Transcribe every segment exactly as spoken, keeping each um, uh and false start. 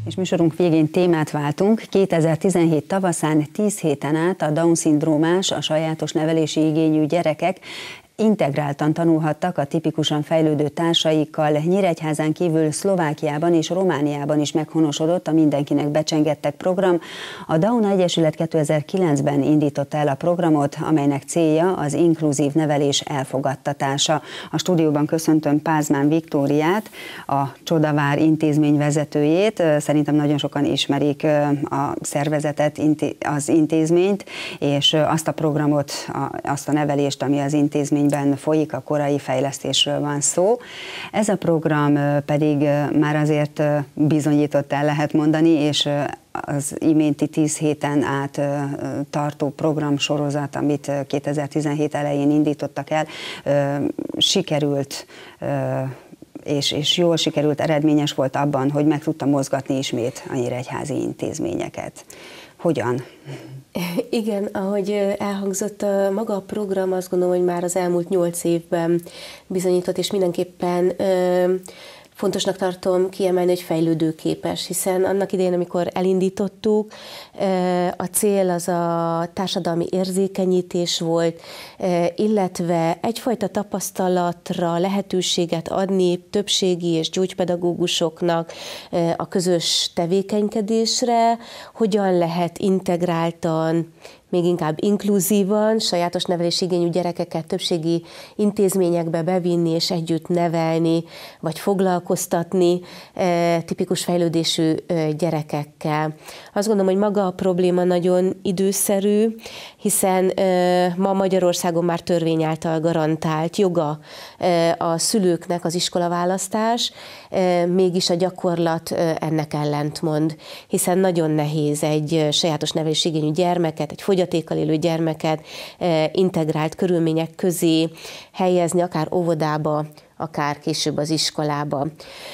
És műsorunk végén témát váltunk. kétezer-tizenhét tavaszán tíz héten át a Down-szindrómás, a sajátos nevelési igényű gyerekek integráltan tanulhattak a tipikusan fejlődő társaikkal. Nyíregyházán kívül Szlovákiában és Romániában is meghonosodott a Mindenkinek Becsengettek program. A Down Egyesület kétezer-kilencben indította el a programot, amelynek célja az inkluzív nevelés elfogadtatása. A stúdióban köszöntöm Pázmány Viktóriát, a Csodavár intézmény vezetőjét. Szerintem nagyon sokan ismerik a szervezetet, az intézményt, és azt a programot, azt a nevelést, ami az intézmény folyik, a korai fejlesztésről van szó. Ez a program pedig már azért bizonyított el, lehet mondani, és az iménti tíz héten át tartó programsorozat, amit kétezer-tizenhét elején indítottak el, sikerült és, és jól sikerült, eredményes volt abban, hogy meg tudta mozgatni ismét a nyíregyházi intézményeket. Hogyan? Igen, ahogy elhangzott, maga a program, azt gondolom, hogy már az elmúlt nyolc évben bizonyított, és mindenképpen ö, fontosnak tartom kiemelni, hogy fejlődőképes, hiszen annak idején, amikor elindítottuk, a cél az a társadalmi érzékenyítés volt, illetve egyfajta tapasztalatra lehetőséget adni többségi és gyógypedagógusoknak a közös tevékenykedésre, hogyan lehet integráltan, még inkább inkluzívan, sajátos nevelési igényű gyerekeket többségi intézményekbe bevinni és együtt nevelni, vagy foglalkoztatni e, tipikus fejlődésű e, gyerekekkel. Azt gondolom, hogy maga a probléma nagyon időszerű, hiszen e, ma Magyarországon már törvény által garantált joga e, a szülőknek az iskolaválasztás, e, mégis a gyakorlat e, ennek ellentmond, hiszen nagyon nehéz egy sajátos nevelési igényű gyermeket, egy fogyatékkal élő gyermeket integrált körülmények közé helyezni, akár óvodába, akár később az iskolába.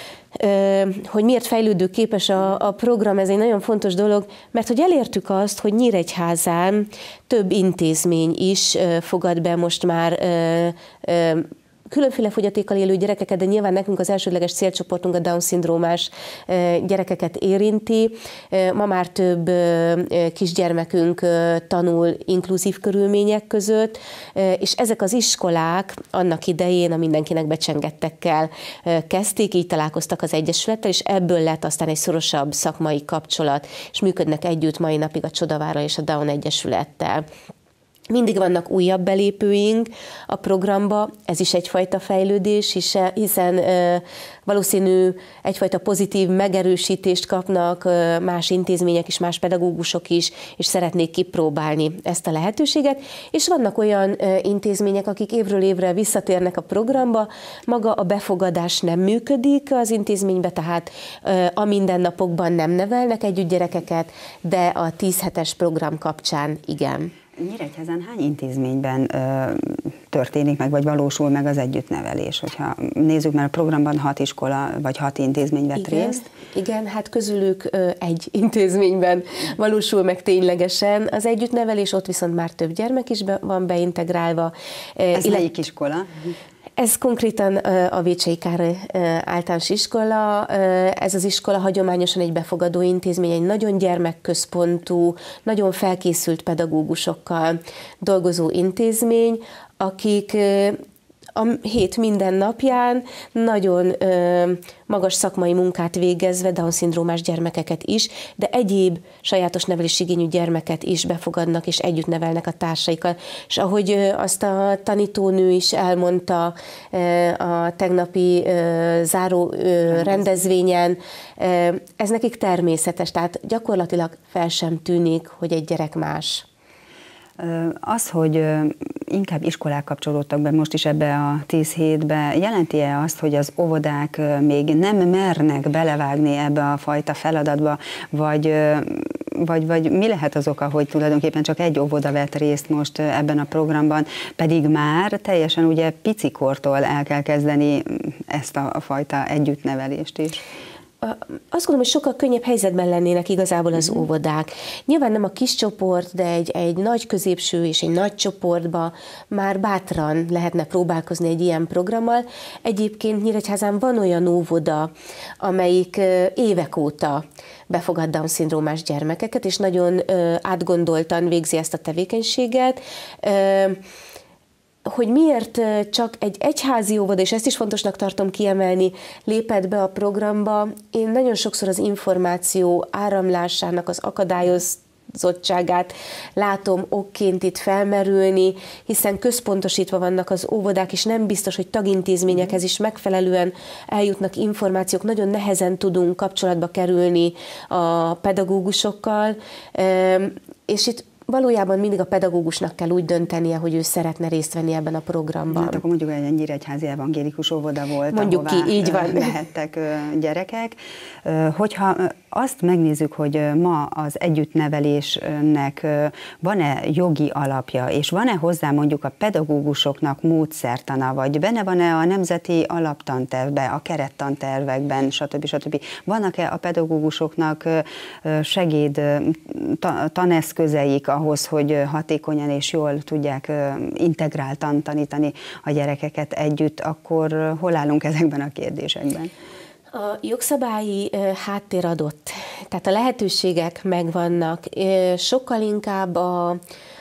Hogy miért fejlődőképes a, a program, ez egy nagyon fontos dolog, mert hogy elértük azt, hogy Nyíregyházán több intézmény is fogad be most már különféle fogyatékkal élő gyerekeket, de nyilván nekünk az elsődleges célcsoportunk a Down-szindrómás gyerekeket érinti. Ma már több kisgyermekünk tanul inkluzív körülmények között, és ezek az iskolák annak idején a Mindenkinek Becsengettekkel kezdték, így találkoztak az Egyesülettel, és ebből lett aztán egy szorosabb szakmai kapcsolat, és működnek együtt mai napig a Csodavárral és a Down Egyesülettel. Mindig vannak újabb belépőink a programba, ez is egyfajta fejlődés, hiszen valószínű egyfajta pozitív megerősítést kapnak más intézmények is, más pedagógusok is, és szeretnék kipróbálni ezt a lehetőséget. És vannak olyan intézmények, akik évről évre visszatérnek a programba, maga a befogadás nem működik az intézménybe, tehát a mindennapokban nem nevelnek együtt gyerekeket, de a tíz hetes program kapcsán igen. Nyíregyházán hány intézményben ö, történik meg, vagy valósul meg az együttnevelés? Hogyha nézzük, mert a programban hat iskola, vagy hat intézmény vett igen, részt. Igen, hát közülük ö, egy intézményben valósul meg ténylegesen az együttnevelés, ott viszont már több gyermek is be, van beintegrálva. Ez illet... melyik iskola? Ez konkrétan a Vécsei Károly általános iskola. Ez az iskola hagyományosan egy befogadó intézmény, egy nagyon gyermekközpontú, nagyon felkészült pedagógusokkal dolgozó intézmény, akik a hét minden napján nagyon ö, magas szakmai munkát végezve Down-szindrómás gyermekeket is, de egyéb sajátos nevelési igényű gyermeket is befogadnak és együtt nevelnek a társaikkal. És ahogy ö, azt a tanítónő is elmondta ö, a tegnapi ö, záró ö, rendezvényen, ö, ez nekik természetes, tehát gyakorlatilag fel sem tűnik, hogy egy gyerek más. Az, hogy inkább iskolák kapcsolódtak be most is ebbe a tíz hétbe, jelenti-e azt, hogy az óvodák még nem mernek belevágni ebbe a fajta feladatba, vagy, vagy, vagy mi lehet az oka, hogy tulajdonképpen csak egy óvoda vett részt most ebben a programban, pedig már teljesen ugye picikortól el kell kezdeni ezt a, a fajta együttnevelést is? azt gondolom, hogy sokkal könnyebb helyzetben lennének igazából az uh-huh. óvodák. Nyilván nem a kis csoport, de egy, egy nagy középső és egy nagy csoportba már bátran lehetne próbálkozni egy ilyen programmal. Egyébként Nyíregyházán van olyan óvoda, amelyik évek óta befogad Down-szindrómás gyermekeket, és nagyon átgondoltan végzi ezt a tevékenységet. Hogy miért csak egy egyházi óvoda, és ezt is fontosnak tartom kiemelni, lépett be a programba, én nagyon sokszor az információ áramlásának az akadályozottságát látom okként itt felmerülni, hiszen központosítva vannak az óvodák, és nem biztos, hogy tagintézményekhez is megfelelően eljutnak információk, nagyon nehezen tudunk kapcsolatba kerülni a pedagógusokkal, és itt valójában mindig a pedagógusnak kell úgy döntenie, hogy ő szeretne részt venni ebben a programban. Hát akkor mondjuk, hogy egy nyíregyházi evangélikus óvoda volt, mondjuk ki, így van. Lehettek gyerekek. Hogyha azt megnézzük, hogy ma az együttnevelésnek van-e jogi alapja, és van-e hozzá mondjuk a pedagógusoknak módszertana, vagy benne van-e a nemzeti alaptantervben, a kerettantervekben, stb. stb. Vannak-e a pedagógusoknak segéd taneszközeik ahhoz, hogy hatékonyan és jól tudják integráltan tanítani a gyerekeket együtt, akkor hol állunk ezekben a kérdésekben? A jogszabályi háttér adott, tehát a lehetőségek megvannak, sokkal inkább a,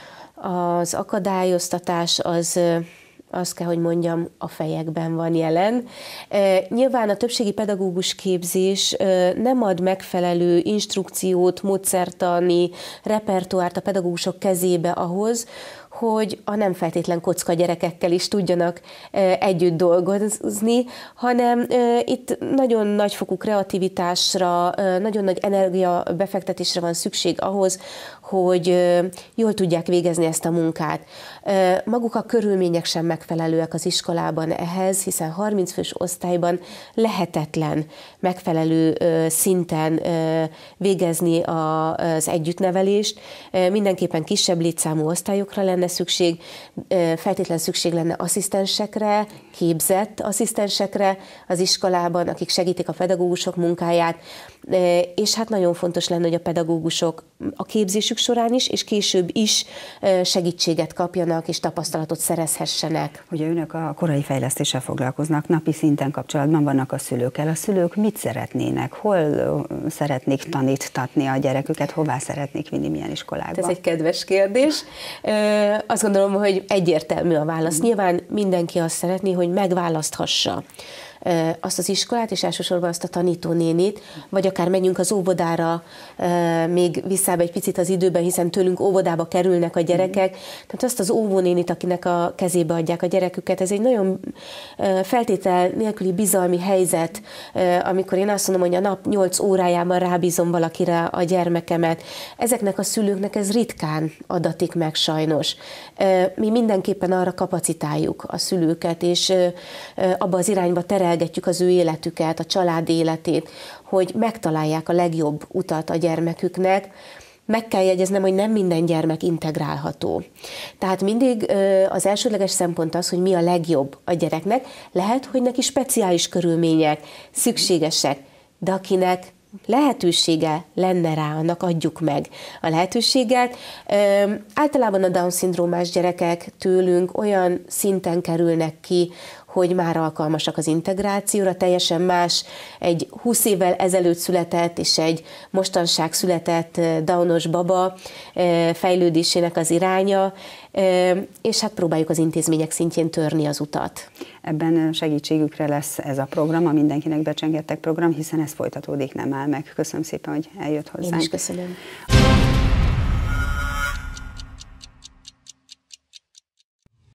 az akadályoztatás az, azt kell, hogy mondjam, a fejekben van jelen. Nyilván a többségi pedagógus képzés nem ad megfelelő instrukciót, módszertani repertoárt a pedagógusok kezébe ahhoz, hogy a nem feltétlen kocka gyerekekkel is tudjanak együtt dolgozni, hanem itt nagyon nagyfokú kreativitásra, nagyon nagy energia befektetésre van szükség ahhoz, hogy jól tudják végezni ezt a munkát. Maguk a körülmények sem megfelelőek az iskolában ehhez, hiszen harminc fős osztályban lehetetlen megfelelő szinten végezni az együttnevelést. Mindenképpen kisebb létszámú osztályokra lenne szükség, feltétlen szükség lenne asszisztensekre, képzett asszisztensekre az iskolában, akik segítik a pedagógusok munkáját, és hát nagyon fontos lenne, hogy a pedagógusok a képzésük során is, és később is segítséget kapjanak, és tapasztalatot szerezhessenek. Ugye önök a korai fejlesztéssel foglalkoznak, napi szinten kapcsolatban vannak a szülőkkel. A szülők mit szeretnének? Hol szeretnék tanítatni a gyereküket? Hová szeretnék vinni, milyen iskolákba? Ez egy kedves kérdés. Azt gondolom, hogy egyértelmű a válasz. Nyilván mindenki azt szeretné, hogy megválaszthassa azt az iskolát, és elsősorban azt a tanítónénit, vagy akár menjünk az óvodára még visszább egy picit az időben, hiszen tőlünk óvodába kerülnek a gyerekek, tehát azt az óvónénit, akinek a kezébe adják a gyereküket, ez egy nagyon feltétel nélküli bizalmi helyzet, amikor én azt mondom, hogy a nap nyolc órájában rábízom valakire a gyermekemet. Ezeknek a szülőknek ez ritkán adatik meg sajnos. Mi mindenképpen arra kapacitáljuk a szülőket, és abba az irányba terelgetjük az ő életüket, a család életét, hogy megtalálják a legjobb utat a gyermeküknek. Meg kell jegyeznem, hogy nem minden gyermek integrálható. Tehát mindig az elsődleges szempont az, hogy mi a legjobb a gyereknek. Lehet, hogy neki speciális körülmények szükségesek, de akinek lehetősége lenne rá, annak adjuk meg a lehetőséget. Általában a Down-szindrómás gyerekek tőlünk olyan szinten kerülnek ki, hogy már alkalmasak az integrációra, teljesen más egy húsz évvel ezelőtt született és egy mostanság született downos baba fejlődésének az iránya, és hát próbáljuk az intézmények szintjén törni az utat. Ebben segítségükre lesz ez a program, a Mindenkinek Becsengettek program, hiszen ez folytatódik, nem áll meg. Köszönöm szépen, hogy eljött hozzánk. Én is köszönöm.